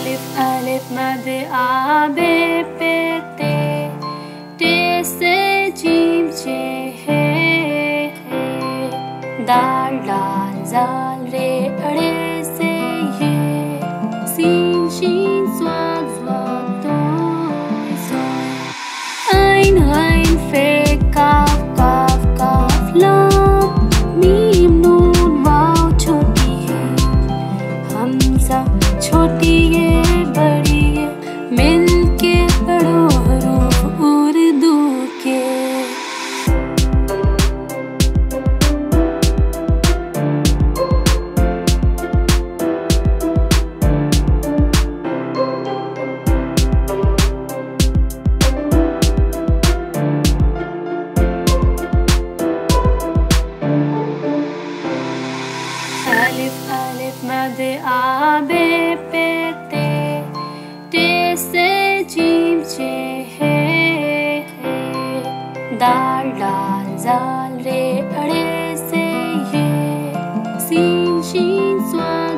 ألف ألف مد آ ب प ت ट से जीम चे हे दाल दाल जाल रे अड़े से ये सीन शीन स्वाग स्वाग तो ein ein fe kaf kaf kaf lam मीम नून वाव छोटी है हमजा छोटी है बड़ी है मिलके पढ़ो हरूफ उर्दू के अलिफ अलिफ मद आ ब प त ट से जीम चे हे दाल दाल जाल रे अड़े से ये सीन शीन स्वाग